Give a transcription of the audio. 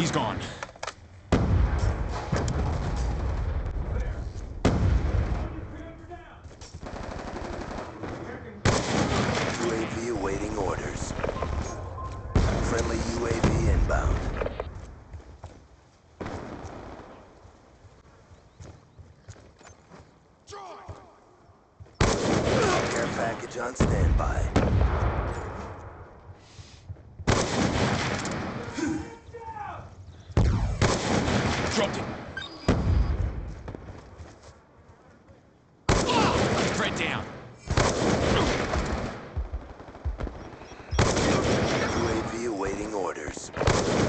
He's gone. UAV awaiting orders. Friendly UAV inbound. Care package on standby. Dropped it. Threat down. UAV awaiting orders.